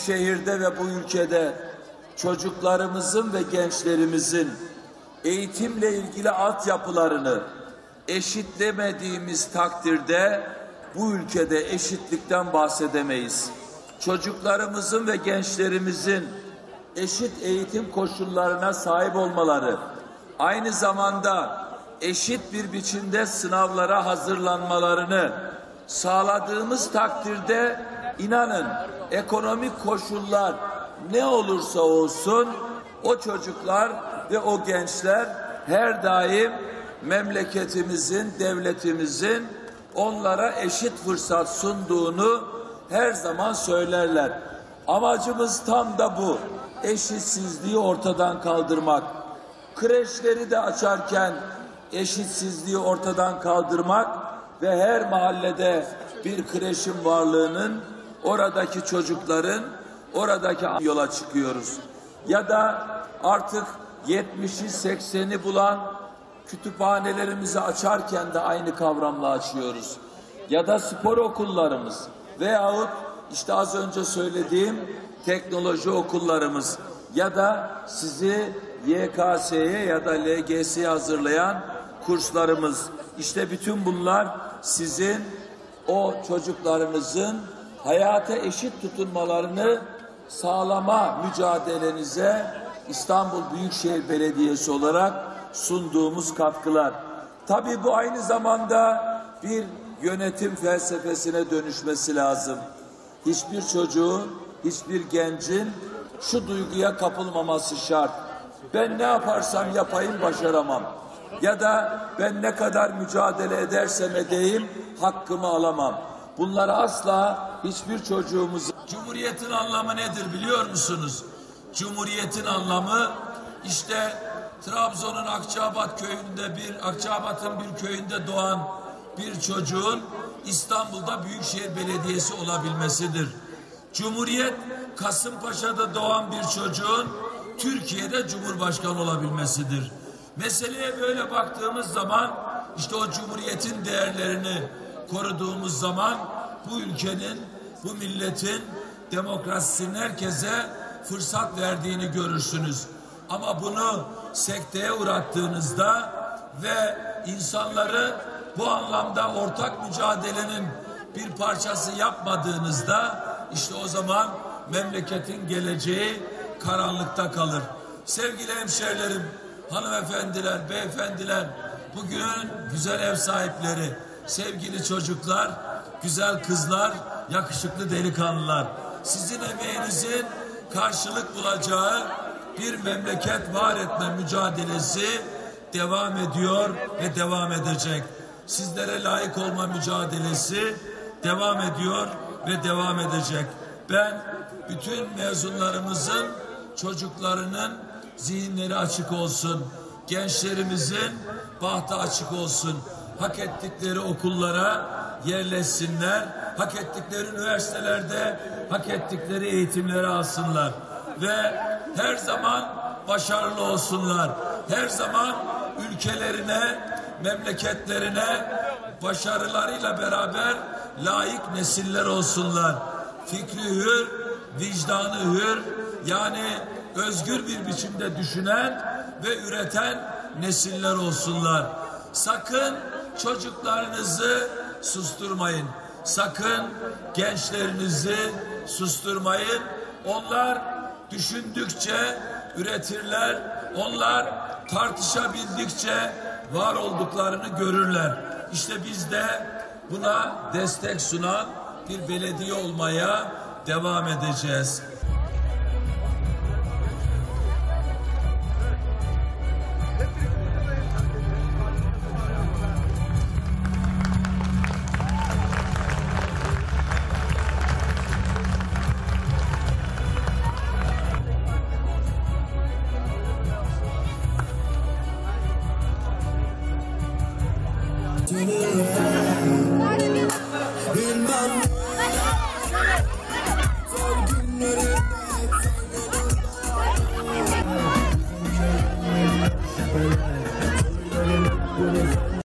şehirde ve bu ülkede çocuklarımızın ve gençlerimizin eğitimle ilgili altyapılarını eşitlemediğimiz takdirde bu ülkede eşitlikten bahsedemeyiz. Çocuklarımızın ve gençlerimizin eşit eğitim koşullarına sahip olmaları, aynı zamanda eşit bir biçimde sınavlara hazırlanmalarını sağladığımız takdirde inanın ekonomik koşullar ne olursa olsun o çocuklar ve o gençler her daim memleketimizin, devletimizin onlara eşit fırsat sunduğunu her zaman söylerler. Amacımız tam da bu. Eşitsizliği ortadan kaldırmak. Kreşleri de açarken eşitsizliği ortadan kaldırmak ve her mahallede bir kreşin varlığının, oradaki çocukların, oradaki yola çıkıyoruz. Ya da artık 70'i 80'i bulan kütüphanelerimizi açarken de aynı kavramla açıyoruz. Ya da spor okullarımız veyahut işte az önce söylediğim teknoloji okullarımız ya da sizi YKS'ye ya da LGS'ye hazırlayan kurslarımız. İşte bütün bunlar sizin o çocuklarınızın hayata eşit tutunmalarını sağlama mücadelenize İstanbul Büyükşehir Belediyesi olarak sunduğumuz katkılar. Tabii bu aynı zamanda bir yönetim felsefesine dönüşmesi lazım. Hiçbir çocuğun, hiçbir gencin şu duyguya kapılmaması şart. Ben ne yaparsam yapayım başaramam. Ya da ben ne kadar mücadele edersem edeyim hakkımı alamam. Bunları asla hiçbir çocuğumuz... Cumhuriyetin anlamı nedir biliyor musunuz? Cumhuriyetin anlamı işte Trabzon'un Akçabat'ın bir köyünde doğan bir çocuğun İstanbul'da Büyükşehir Belediyesi olabilmesidir. Cumhuriyet Kasımpaşa'da doğan bir çocuğun Türkiye'de Cumhurbaşkanı olabilmesidir. Meseleye böyle baktığımız zaman işte o Cumhuriyet'in değerlerini koruduğumuz zaman bu ülkenin, bu milletin demokrasisinin herkese fırsat verdiğini görürsünüz. Ama bunu sekteye uğrattığınızda ve insanları bu anlamda ortak mücadelenin bir parçası yapmadığınızda işte o zaman memleketin geleceği karanlıkta kalır. Sevgili hemşehrilerim, hanımefendiler, beyefendiler, bugün güzel ev sahipleri, sevgili çocuklar, güzel kızlar, yakışıklı delikanlılar, sizin emeğinizin karşılık bulacağı bir memleket var etme mücadelesi devam ediyor ve devam edecek. Sizlere layık olma mücadelesi devam ediyor ve devam edecek. Ben bütün mezunlarımızın çocuklarının zihinleri açık olsun, gençlerimizin bahtı açık olsun, hak ettikleri okullara yerleşsinler, hak ettikleri üniversitelerde hak ettikleri eğitimleri alsınlar ve her zaman başarılı olsunlar. Her zaman ülkelerine, memleketlerine başarılarıyla beraber layık nesiller olsunlar. Fikri hür, vicdanı hür, yani özgür bir biçimde düşünen ve üreten nesiller olsunlar. Sakın çocuklarınızı susturmayın. Sakın gençlerinizi susturmayın. Onlar düşündükçe üretirler. Onlar tartışabildikçe var olduklarını görürler. İşte biz de buna destek sunan bir belediye olmaya devam edeceğiz.